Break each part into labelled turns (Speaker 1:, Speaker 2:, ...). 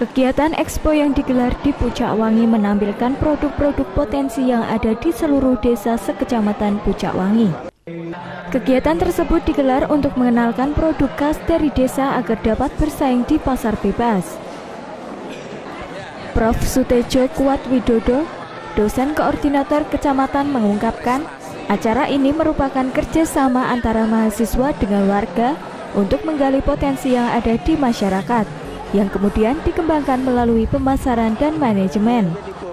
Speaker 1: Kegiatan Expo yang digelar di Pucak Wangi menampilkan produk-produk potensi yang ada di seluruh desa sekecamatan Pucak Wangi. Kegiatan tersebut digelar untuk mengenalkan produk khas dari desa agar dapat bersaing di pasar bebas. Prof. Sutejo Kuat Widodo, dosen koordinator kecamatan, mengungkapkan acara ini merupakan kerjasama antara mahasiswa dengan warga untuk menggali potensi yang ada di masyarakat, yang kemudian dikembangkan melalui pemasaran dan manajemen.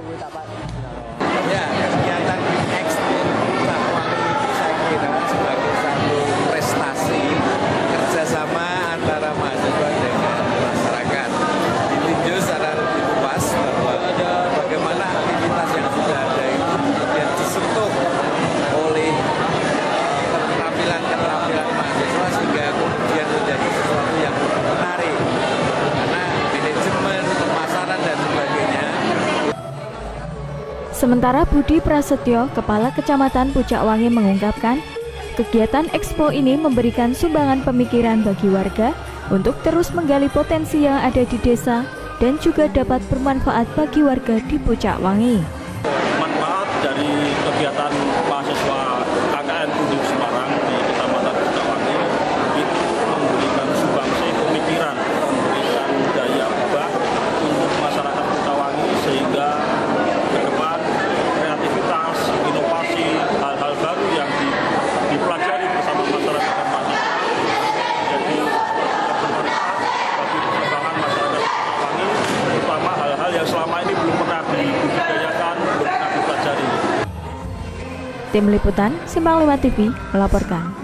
Speaker 2: Ya, kegiatan Expo Pucak Wangi itu saya kira sebagai satu prestasi kerjasama antara mahasiswa dengan masyarakat. Ditinjau secara lebih luas bahwa bagaimana aktivitas yang sudah ada itu kemudian disentuh oleh keterampilan mahasiswa sehingga kemudian menjadi sesuatu yang menarik.
Speaker 1: Sementara Budi Prasetyo, Kepala Kecamatan Pucak Wangi, mengungkapkan kegiatan Expo ini memberikan sumbangan pemikiran bagi warga untuk terus menggali potensi yang ada di desa dan juga dapat bermanfaat bagi warga di Pucak Wangi.
Speaker 3: Manfaat dari kegiatan mahasiswa KKN Undip Semarang di Kecamatan Pucak Wangi itu memberikan sumbangsih pemikiran, memberikan daya ubah untuk masyarakat Pucak Wangi sehingga ke depan kreativitas, inovasi, hal-hal baru yang dipelajari bersama masyarakat dan mahasiswa jadi bermanfaat bagi perkembangan masyarakat Pucak Wangi, terutama hal-hal yang selama ini belum pernah dibudidayakan, belum pernah dipelajari.
Speaker 1: Tim Liputan Simpang 5 TV melaporkan.